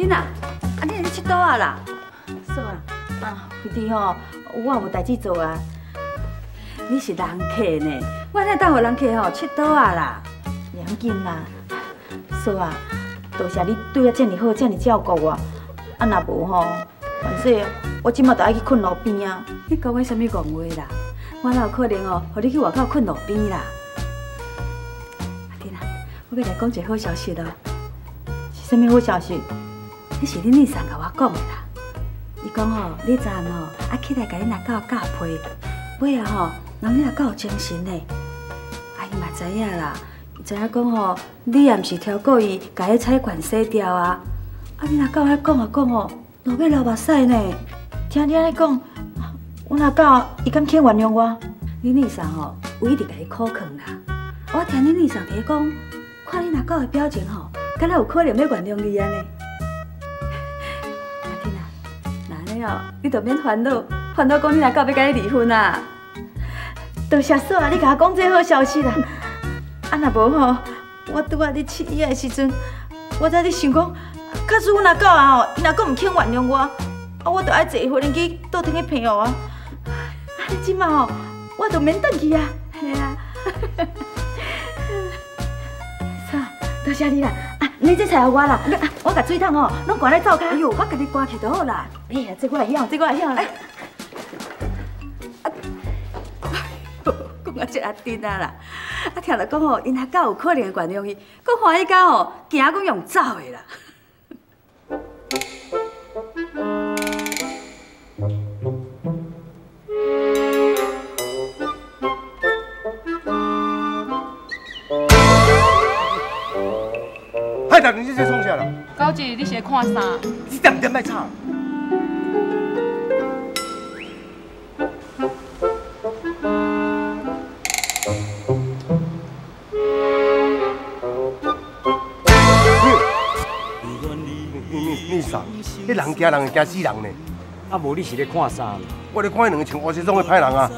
娜，啊，你去佗啊啦？ 嫂啊，肥弟吼，我有代志做啊。 你是人客呢，我哪当互人客吼佚佗啊啦？ 袂要紧啦，嫂啊，多谢你对我这么好，这么照顾我。啊，若无吼，反正我即马就爱去困路边啊。 你讲的什么戆话啦？我哪有可能哦，互你去外口困路边啦？阿婷啊，我要来讲一个好消息咯。 是啥物好消息？ 迄是恁二婶甲我讲的啦。伊讲吼，你昨暗吼，啊起来甲恁阿狗教配，尾啊吼，人恁阿狗有精神呢。啊，伊嘛知影啦，知影讲吼，你也毋是挑故意甲迄菜罐洗掉啊。啊，恁阿狗遐讲啊讲吼，落尾流目屎呢。 听你安尼讲，阮阿狗伊敢肯原谅我？ 恁二婶吼，有一直甲伊苦劝啦。我听恁二婶提讲，看恁阿狗的表情吼，敢若有可能要原谅你安尼。阿婷啊，那安尼哦，你就免烦恼，烦恼讲恁阿狗要甲你离婚啊。 多谢嫂啊，你甲我讲这好消息啦。啊，若无吼，我拄仔你试伊的时阵，我才伫想讲，假使阮阿狗啊吼，伊若阁唔肯原谅我，啊，我就爱坐火轮机倒腾去骗我啊。啊，你即马吼，我就免转去啊。 系啊。 嫂，多谢你啦。啊，你这菜我啦，我甲水桶吼，拢关咧灶骹。 哎呦，我甲你关起就好啦。 哎呀，这我会晓，这我会晓啦。 讲啊，这阿丁啊啦，啊听着讲吼，因阿狗有可能会原谅伊，讲欢喜到吼，惊讲用走的啦。 海大人，你这创啥啦？ 高姐，你是在看啥？ 你点点卖吵。你啥？你人惊人会惊死人呢？ 啊，无你是咧看啥？ 我咧看两个穿乌西装的歹人啊！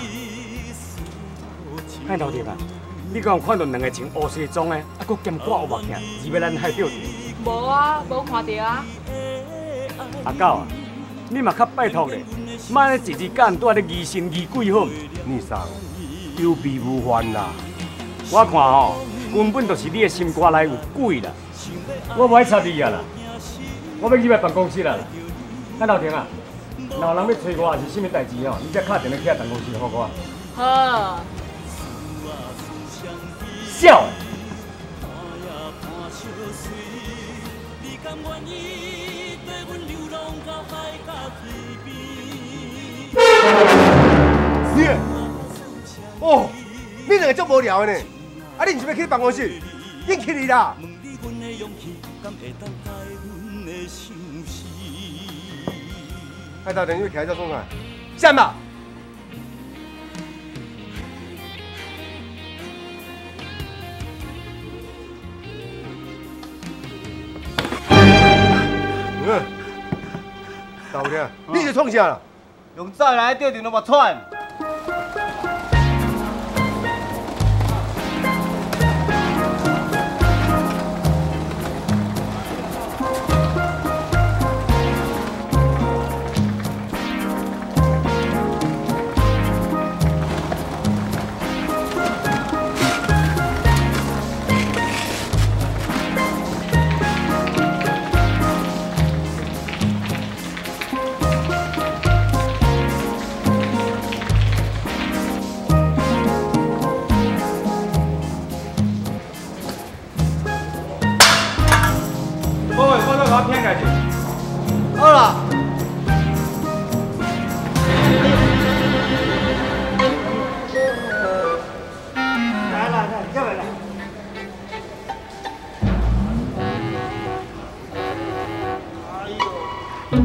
歹头弟啊！你敢有看到两个穿乌西装的，啊，佮兼挂乌目镜，以为咱海钓的？ 无啊，无看到啊。 阿狗啊，你嘛较拜托咧，莫咧一日干住咧疑神疑鬼好。 你啥？有备无患啦！ 我看吼，根本就是你的心肝内有鬼啦！我无爱插你啊啦！我要入来办公室啦！咱老田啊，若有人要找我，是啥物代志吼，你才敲电话去办公室给我。 好。 笑。 你哦，你两个足无聊的呢！啊，你唔是要去办公室？应去你啦！海大人，你徛在做啥？闪吧！大有听，你是创啥啦？ 用早来钓着都目喘。好了。来，这边来。哎呦！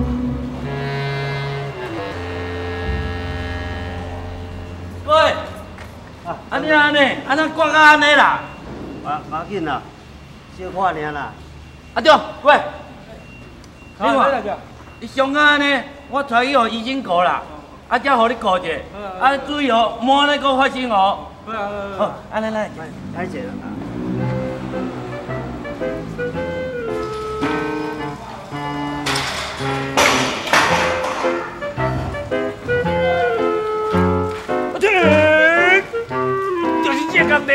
各位，安尼安怎挂到安尼啦？ 要紧啦，小看尔啦。 啊对，各位。你看，你上岸安尼，我带伊互医生顾啦，啊，才互你顾者，啊，注意哦，莫安尼搁发生哦。好，安尼来， 来者。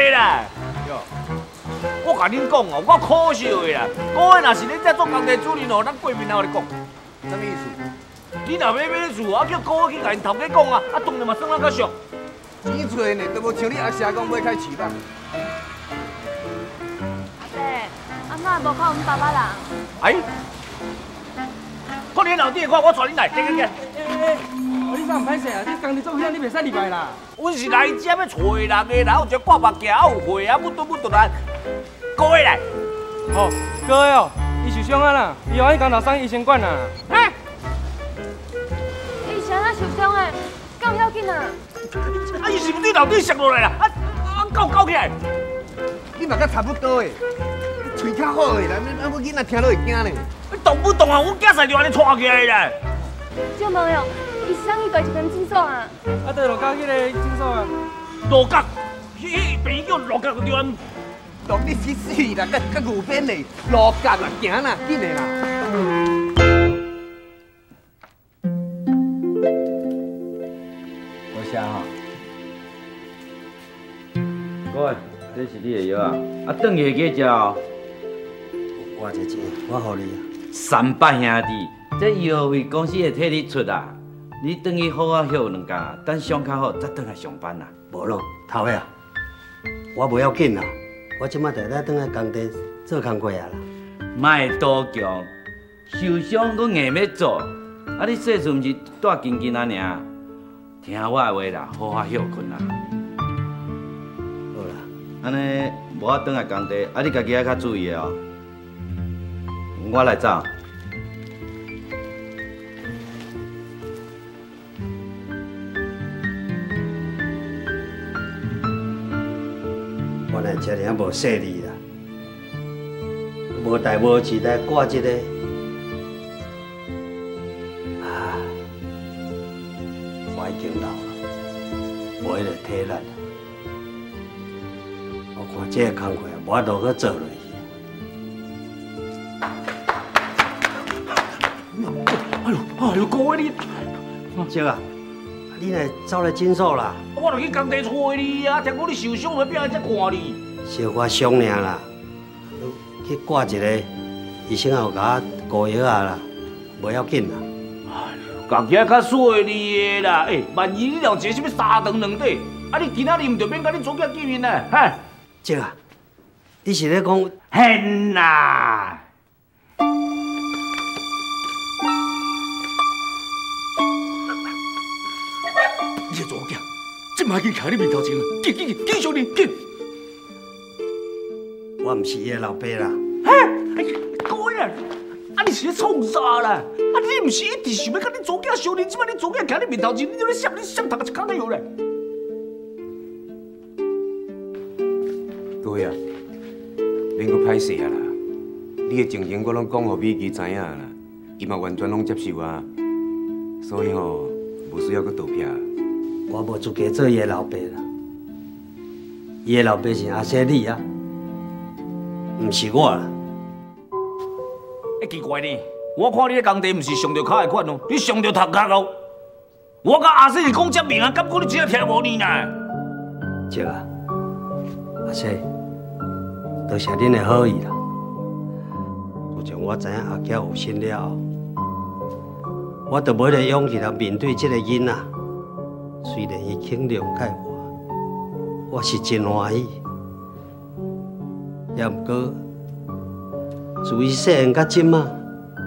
啦！哟，我甲恁讲哦，我可惜的啦。各位若是恁在做工地主任哦，咱过面来我你讲， 什么意思？ 你若买厝，啊叫各位去甲因头家讲啊，啊当然嘛算咱较俗。 钱找呢，都无像你阿社讲买开市吧？ 阿伯，阿妈无靠阮爸爸啦。 哎，可怜老弟，我带恁来，行。 你啥唔歹势啊？你工地做遐，你袂使入来啦。 阮是来这要找人的，然后一挂目镜，还有血啊，不来。各位来。 哦，各位哦，伊受伤啊啦，伊往去工头送医生馆啦。 哎，医生啊受伤诶，敢有要紧啊？ 啊，伊是不是对楼顶摔落来啦？搞起来！ 你嘛甲差不多诶，喙较好诶啦，啊，我囡仔听了会惊呢。 你动不动啊？阮囝婿就安尼带起来啦。 就问哦，伊是啥物对一根诊所啊？ 啊，对路角迄个诊所啊。 路角，迄边叫路角个地方。 路你死啦，甲牛鞭嘞，路角啦，行啦，紧诶啦。 我写哈。各位，这是你的药啊，啊，转去加食哦。 我这钱，我互你啊。 300兄弟，这药费公司会替你出啊。你转去好啊休2天，等伤较好再转来上班啦。 无咯，头尾啊，我不要紧啦，我即摆常常转来工地做工课啊啦。 卖多强，受伤搁硬要做，啊你细阵毋是带紧紧啊尔，听我的话啦，好好休困啦。 好啦， 安尼无我转来工地，啊你家己要较注意哦。我来走。 我乃遮尔无势力啦，无代无志来挂这个啊，我已经老了，无迄个体力啦。我看这个工课无法度去做落去。 哎呦，各位你， 叔啊，你来走来诊所啦？ 我著去工地找你啊！听讲你受伤了，变来才看你。 小可伤尔啦，去挂一个，医生也有甲我膏药啊啦，无要紧啦。 家己较细腻的啦，万一你了一个什么3长2短，啊你今仔日唔着免甲你祖囝见面啦，哈？ 叔啊，你是咧讲？ hen啦！你个祖囝，即摆已经徛你面头前了，紧小人紧！ 我唔是伊个老爸啦。 各位啊，啊你是咧创啥啦？啊你唔是一直想要甲你祖囝相认，即摆你祖囝徛你面头前，你咧闪头一空都有咧。 各位啊，免阁歹势啊啦！你的情形我拢讲互美琪知影啦，伊嘛完全拢接受啊，所以吼，无需要阁道歉。 我无资格做伊个老爸啦，伊个老爸是阿西你啊，唔是我啦。 奇怪呢，我看你咧工地毋是上着脚的款哦，你上着头壳哦。我甲阿西是讲证明啊，结果你只个听无呢啦。 叔啊，阿西，多谢恁的好意啦。自从我知影阿娇有心了后，我就没个勇气来面对这个囡仔。虽然伊肯谅解我是真欢喜，也毋过自伊细汉到今仔，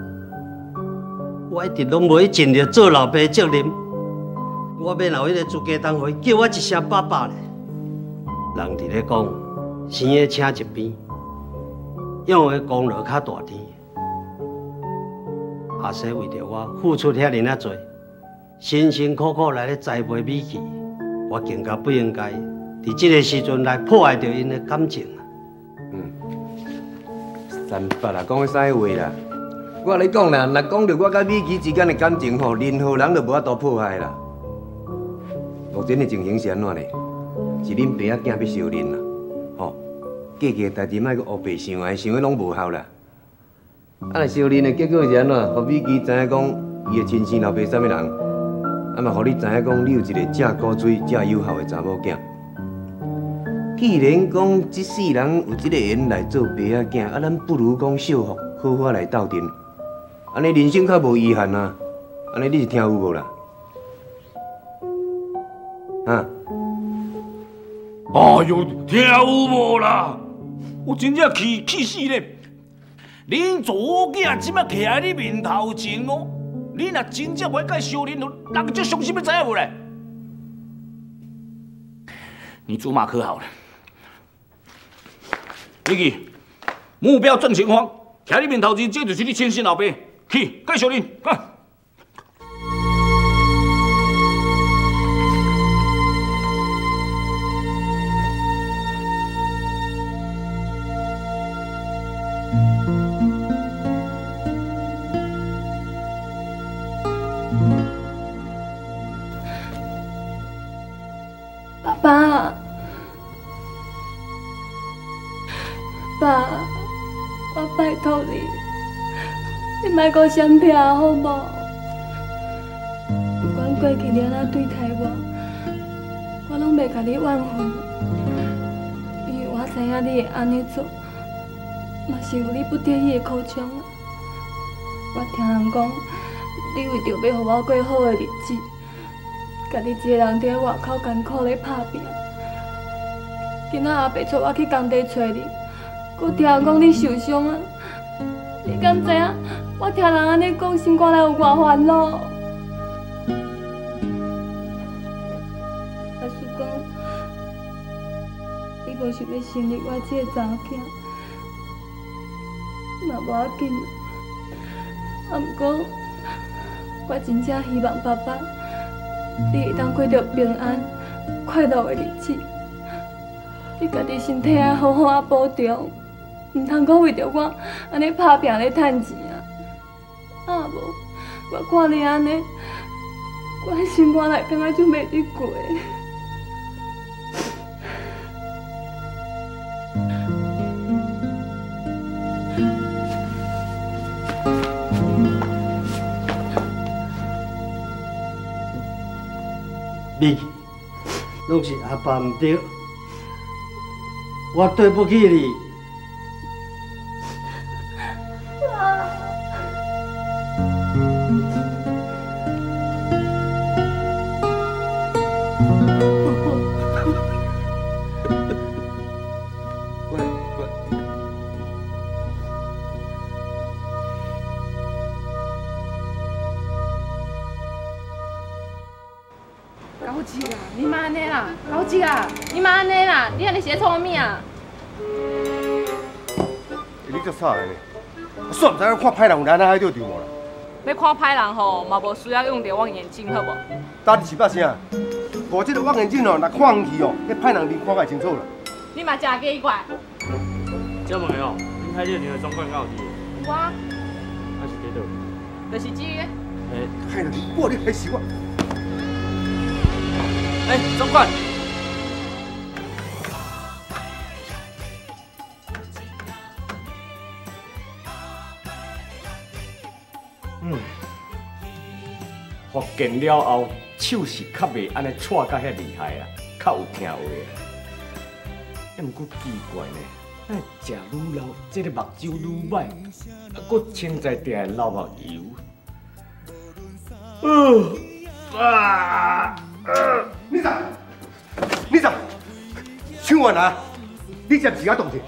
我一直拢无去尽力做老爸的责任。我免有迄个资格当回叫我一声爸爸咧。人伫咧讲，生个请一边，养个功劳较大天。阿西为着我付出遐尔多，辛辛苦苦来咧栽培美琪，我更加不应该伫这个时阵来破坏着因的感情啊！ 300啦，讲迄啥话啦？我甲你讲啦，若讲着我甲美琪之间的感情吼，任何人都无法度破坏啦。目前的情形是安怎呢？是恁爸仔囝要相认啦，吼，过去的代志莫阁乌白想的，想的拢无效啦。啊，若相认的结果是安怎？互美琪知影讲伊的亲生老爸啥物人，啊嘛，互你知影讲你有一个正古水、正有效的查某囝。 既然讲这世人有这个缘来做爸仔囝，啊，咱不如讲惜福，好好来斗阵，安尼人生较无遗憾啊！安尼你是听有无啦？啊？ 哎呦，听有无啦？我真正气死咧！恁做囝即摆徛在你面头前哦，你若真正袂甲相认，人足伤心，要知影无咧？你竹马可好了，你去目标正前方，徛你面头前，这就是你亲生老爸，去甲相认，快！ 爸，爸，我拜托你，你莫阁相骗好无？不管过去你安怎对待我拢袂甲你怨恨，因为我知影你会安尼做，嘛是有你不得已的苦衷啊。我听人讲，你为着要互我过好的日子。家己一个人伫外口艰苦咧打拼，今仔阿伯带我去工地找你，佮听人讲你受伤啊！你敢知影？我听人安尼讲，心肝内有偌烦恼。假使讲你无想要成立我这个查某囝，嘛无要紧。啊，不过我真正希望爸爸。你会当过着平安、快乐的日子，你家己身体啊好好啊保重，唔通阁为着我安尼打拼咧趁钱啊！啊无，我看你安尼，我的心肝内感觉就袂得过。 你拢是阿爸唔对，我对不起你。 高级啦，你妈安尼啦，高级啦，你妈安尼啦，你安尼是在创咩啊？ 你足傻个呢？我煞唔知看歹人有哪海钓着无啦？ 要看歹人吼，嘛无需要用着望远镜，好无？ 打你是把声，无这个望远镜哦，若看去哦，迄歹人面看介清楚啦。 你嘛真奇怪。 请问哦，恁海钓场的总管敢有伫？ 我， 还是伫倒？ 就是这个。 歹人，我你害死我！ 总管， 福建了后，手是较袂安尼扯甲遐厉害啊，较有听话啊。毋过奇怪呢，咱食愈老，这个目睭愈歹，搁穿在地流目油。 你怎？唱完啊？你这自家动者。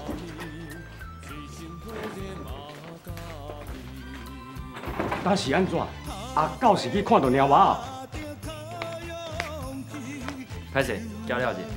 但是安怎？阿狗是去看到猫娃哦。 歹势，交了者。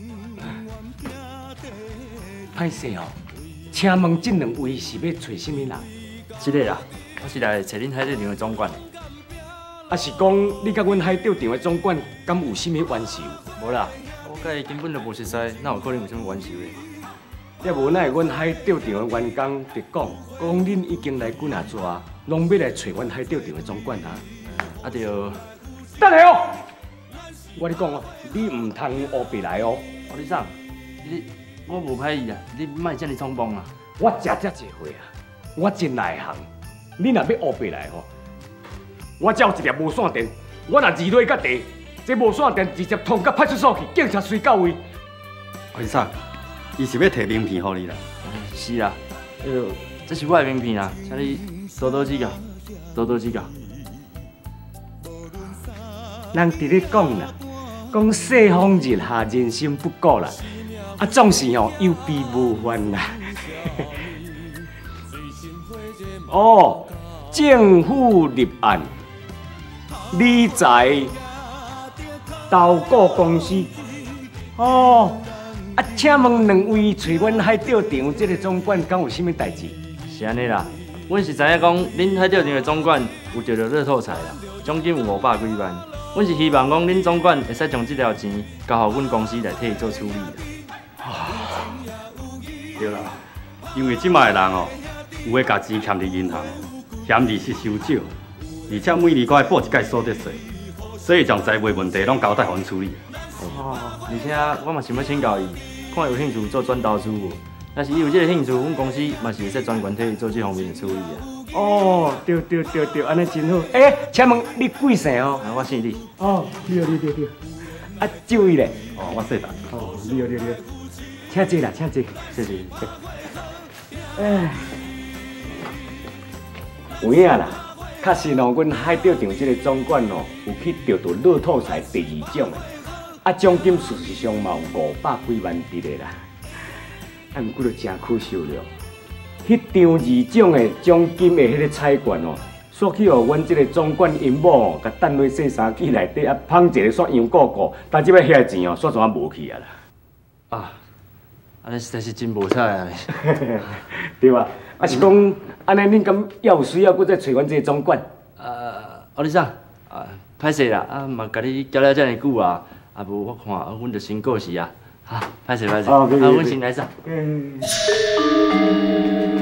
歹势哦，请问这两位是要找什么人？ 这个啦，我是来找恁海钓场的总管。 啊是讲你甲阮海钓场的总管敢有甚物冤仇？ 无啦，我甲伊根本就无熟悉，哪有可能有啥物冤仇咧？ 也无奈阮海钓场的员工直讲恁已经来几啊抓，拢要来找阮海钓场的总管啊！ 啊着， 等下哦！我跟你讲哦，你唔通乌白来哦！ 你啥？我无歹意啊，你莫遮尔冲动啊！ 我食遮济岁啊，我真内行。你若要乌白来吼，我只有一粒无线电，我若二落甲地，这无线电直接通到派出所去，警察随到位。 先生，伊是要摕名片互你啦。 是啦，这是我的名片啦，请你多多指教，多多指教。 人伫咧讲啦，讲世风日下，人心不古啦，啊，总是有备无患啦。哦，政府立案，理财投顾公司。哦，啊，请问两位找阮海钓场这个总管，敢有啥物代志？ 是安尼啦，阮是知影讲恁海钓场的总管有得到乐透彩啦，奖金有500几万。阮是希望讲恁总管会使将这条钱交互阮公司来替伊做处理啦。 对啦，因为即卖的人哦，有诶，甲钱欠伫银行，嫌利息收少，而且每年阁要报一届所得税，所以将财务问题拢交代互阮处理。 而且我嘛想要请教伊，看有兴趣做转投资无？若是伊有这个兴趣，阮公司嘛是会使专权替伊做这方面的处理啊。 哦，对，安尼真好。请问你几岁哦？ 我姓李。 哦，对。啊，这位咧？ 哦，我姓陈。 哦，对。请坐啦，请坐。 谢谢。 有影啦，确实哦，阮海钓场这个总管哦，有去钓到乐透彩第2奖的，啊，奖金事实上嘛有500几万伫咧啦。啊，毋过就真可惜了，迄张2奖的奖金的迄个彩券哦，煞去互阮这个总管因某哦，甲等落洗衫机内底啊，捧一个煞杨顾顾，但即摆遐钱哦，煞全无去啊啦。 啊，安尼实在是真无彩啊！ 对啊，啊是讲安尼，恁敢还有需要搁再找阮这个总管？ 李生，歹势啦，嘛甲你交了遮尔久啊，无我看阮就先过时啊。好，歹势。阮先来上。